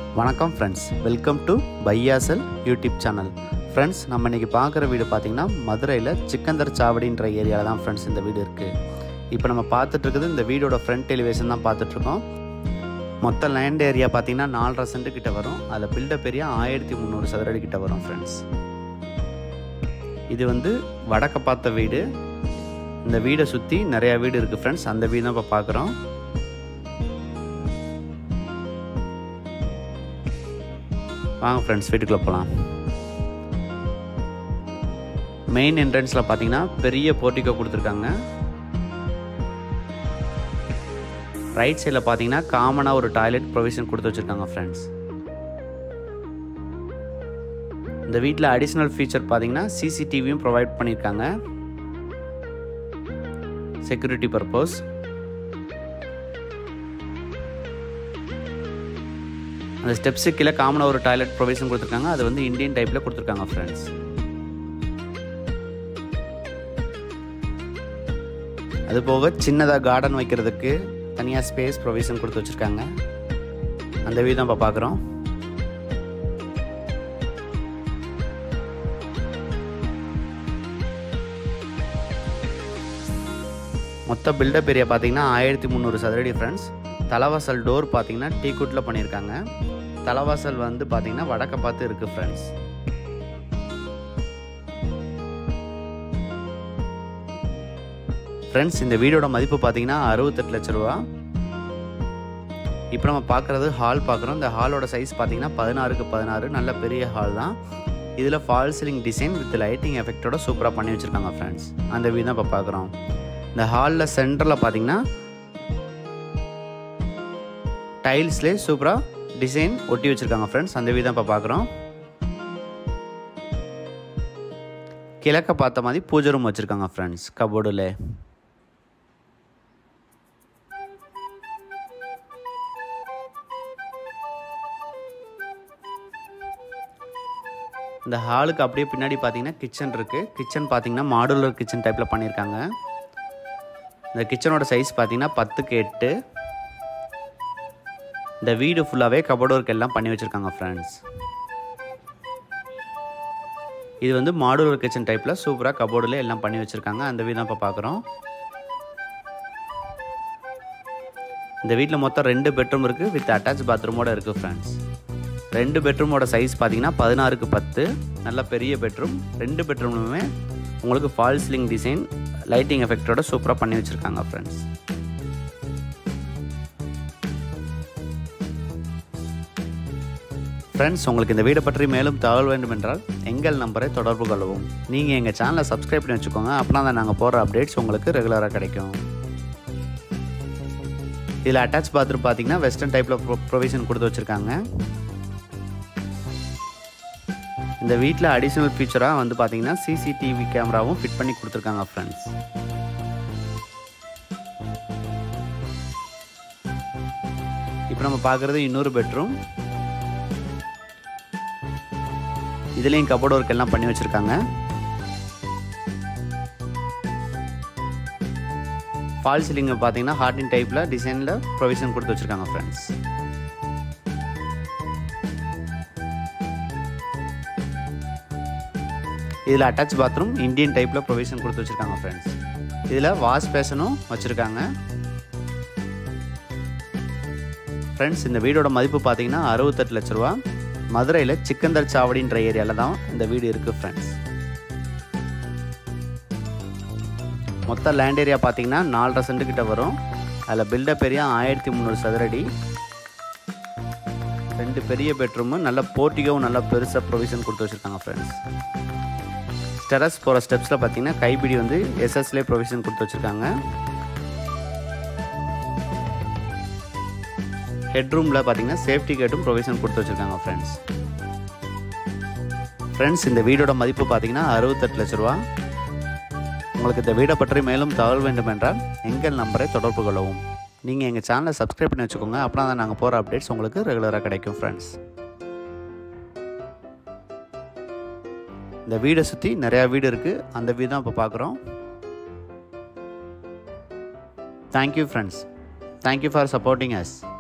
வணக்கம் friends, welcome to பையாசல் YouTube channel. Friends, நம்ம இன்றைக்கி பார்க்குற வீடு பார்த்திங்கன்னா மதுரையில் சிக்கந்தர் சாவடின்ற ஏரியாவில் தான் ஃப்ரெண்ட்ஸ் இந்த வீடு இருக்குது. இப்போ நம்ம பார்த்துட்ருக்குது இந்த வீடோட ஃப்ரண்ட் எலிவேஷன் தான் பார்த்துட்ருக்கோம். மொத்த லேண்ட் ஏரியா பார்த்திங்கன்னா 4.5 சென்ட் கிட்ட வரும். அதில் பில்டப் ஏரியா 1300 சதுரடி கிட்ட வரும் ஃப்ரெண்ட்ஸ். இது வந்து வடக்க பார்த்த வீடு. இந்த வீடை சுற்றி நிறையா வீடு இருக்குது ஃப்ரெண்ட்ஸ். அந்த வீடு தான் இப்போ பார்க்குறோம். வாங்க ஃப்ரெண்ட்ஸ், வீட்டுக்குள்ளே போகலாம். மெயின் என்ட்ரன்ஸில் பார்த்தீங்கன்னா பெரிய போர்ட்டிகோ கொடுத்துருக்காங்க. ரைட் சைடில் பார்த்தீங்கன்னா காமனாக ஒரு டாய்லெட் ப்ரொவிஷன் கொடுத்து வச்சுருக்காங்க ஃப்ரெண்ட்ஸ். இந்த வீட்டில் அடிஷ்னல் ஃபீச்சர் பார்த்தீங்கன்னா சிசிடிவியும் ப்ரொவைட் பண்ணியிருக்காங்க, செக்யூரிட்டி பர்பஸ். அந்த ஸ்டெப்ஸு கீழே காமனாக ஒரு டாய்லெட் ப்ரொவிஷன் கொடுத்துருக்காங்க. அது வந்து இந்தியன் டைப்பில் கொடுத்துருக்காங்க ஃப்ரெண்ட்ஸ். அது போக சின்னதாக கார்டன் வைக்கிறதுக்கு தனியாக ஸ்பேஸ் ப்ரொவிஷன் கொடுத்து வச்சுருக்காங்க. அந்த வீடு தான் இப்போ பார்க்குறோம். மொத்த பில்டப் ஏரியா பார்த்தீங்கன்னா 1300 சதுரடி ஃப்ரெண்ட்ஸ். தலைவாசல் டோர் பார்த்தீங்கன்னா டீக்குட்டில் பண்ணியிருக்காங்க. தலைவாசல் வந்து பார்த்தீங்கன்னா வடக்க பார்த்து இருக்குது ஃப்ரெண்ட்ஸ். ஃப்ரெண்ட்ஸ், இந்த வீடோட மதிப்பு பார்த்தீங்கன்னா 68 லட்ச ரூபா. இப்போ நம்ம பார்க்குறது ஹால் பார்க்குறோம். இந்த ஹாலோட சைஸ் பார்த்தீங்கன்னா 16க்கு 16, நல்ல பெரிய ஹால் தான். இதில் false ceiling design with lighting எஃபெக்டோட சூப்பராக பண்ணி வச்சுருக்காங்க ஃப்ரெண்ட்ஸ். அந்த வீடு தான் இப்போ பார்க்குறோம். இந்த ஹாலில் சென்டரில் பார்த்தீங்கன்னா டைல்ஸ்லேயே சூப்பராக டிசைன் ஒட்டி வச்சுருக்காங்க ஃப்ரெண்ட்ஸ். அந்த வீடு தான் இப்போ பார்க்குறோம். கிழக்க பார்த்த மாதிரி பூஜை ரூம் வச்சுருக்காங்க ஃப்ரெண்ட்ஸ் கபோர்டில். இந்த ஹாலுக்கு அப்படியே பின்னாடி பார்த்தீங்கன்னா கிச்சன் இருக்குது. கிச்சன் பார்த்தீங்கன்னா மாடுலர் கிச்சன் டைப்பில் பண்ணியிருக்காங்க. இந்த கிச்சனோட சைஸ் பார்த்தீங்கன்னா 10க்கு 8. இந்த வீடு ஃபுல்லாகவே கபோர்டு ஒர்க் எல்லாம் பண்ணி வச்சுருக்காங்க ஃப்ரெண்ட்ஸ். இது வந்து மாடுலர் கிச்சன் டைப்பில் சூப்பராக கபோர்டில் எல்லாம் பண்ணி வச்சுருக்காங்க. அந்த வீடு தான் இப்போ பார்க்குறோம். இந்த வீட்டில் மொத்தம் 2 பெட்ரூம் இருக்குது, வித் அட்டாச் பாத்ரூமோடு இருக்குது ஃப்ரெண்ட்ஸ். 2 பெட்ரூமோட சைஸ் பார்த்தீங்கன்னா 16க்கு 10, நல்ல பெரிய பெட்ரூம். 2 பெட்ரூம்லுமே உங்களுக்கு ஃபால் சீலிங் டிசைன் லைட்டிங் எஃபெக்டோட சூப்பராக பண்ணி வச்சுருக்காங்க ஃப்ரெண்ட்ஸ். ஃப்ரெண்ட்ஸ், உங்களுக்கு இந்த வீடை பற்றி மேலும் தகவல் வேண்டும் என்றால் எங்கள் நம்பரை தொடர்பு கொள்ளவும். நீங்கள் எங்கள் சேனலை சப்ஸ்கிரைப் பண்ணி வச்சுக்கோங்க. அப்படின்னா தான் நாங்கள் போடுற அப்டேட்ஸ் உங்களுக்கு ரெகுலராக கிடைக்கும். இதில் அட்டாச் பாத்ரூம் பார்த்தீங்கன்னா வெஸ்டர்ன் டைப்பில் ப்ரொவிஷன் கொடுத்து வச்சுருக்காங்க. இந்த வீட்டில் அடிஷ்னல் ஃபீச்சராக வந்து பார்த்தீங்கன்னா சிசிடிவி கேமராவும் ஃபிட் பண்ணி கொடுத்துருக்காங்க ஃப்ரெண்ட்ஸ். இப்போ நம்ம பார்க்குறது இன்னொரு பெட்ரூம். இதுலேயும் கபோர்டு ஒர்க் எல்லாம் பண்ணி வச்சுருக்காங்க. ஃபால் சீலிங் பார்த்தீங்கன்னா ஹார்டின் டைப்பில் டிசைனில் ப்ரொவிஷன் கொடுத்து வச்சுருக்காங்க ஃப்ரெண்ட்ஸ். இதில் அட்டாச் பாத்ரூம் இந்தியன் டைப்பில் ப்ரொவிஷன் கொடுத்து வச்சுருக்காங்க ஃப்ரெண்ட்ஸ். இதில் வாஷ் பேஷனும் வச்சுருக்காங்க ஃப்ரெண்ட்ஸ். இந்த வீடோட மதிப்பு பார்த்தீங்கன்னா 68 லட்ச ரூபா. மதுரையில் சிக்கந்தர் சாவடின்ற ஏரியாவில் தான் இந்த வீடு இருக்குது ஃப்ரெண்ட்ஸ். மொத்த லேண்ட் ஏரியா பார்த்தீங்கன்னா 4.5 சென்ட் கிட்ட வரும். அதில் பில்டப் ஏரியா 1300 சதுரடி. 2 பெரிய பெட்ரூமு, நல்ல போர்ட்டிகவும் நல்ல பெருசாக ப்ரொவிஷன் கொடுத்து வச்சுருக்காங்க ஃப்ரெண்ட்ஸ். டெரஸ் போகிற ஸ்டெப்ஸில் பார்த்தீங்கன்னா கைப்பிடி வந்து எஸ்எஸ்லே ப்ரொவிஷன் கொடுத்து வச்சுருக்காங்க. ஹெட்ரூமில் பார்த்தீங்கன்னா சேஃப்டி கேட்டும் ப்ரொவிஷன் கொடுத்து வச்சுருக்காங்க ஃப்ரெண்ட்ஸ். ஃப்ரெண்ட்ஸ், இந்த வீடோட மதிப்பு பார்த்தீங்கன்னா 68 லட்ச ரூபா. உங்களுக்கு இந்த வீடை பற்றி மேலும் தகவல் வேண்டும் என்றால் எங்கள் நம்பரை தொடர்பு கொள்ளவும். நீங்கள் எங்கள் சேனலை சப்ஸ்கிரைப் பண்ணி வச்சுக்கோங்க. அப்படின்னா தான் நாங்கள் போகிற அப்டேட்ஸ் உங்களுக்கு ரெகுலராக கிடைக்கும் ஃப்ரெண்ட்ஸ். இந்த வீடை சுற்றி நிறையா வீடு இருக்குது. அந்த வீடு தான் இப்போ பார்க்குறோம். Thank you friends. Thank you for supporting us.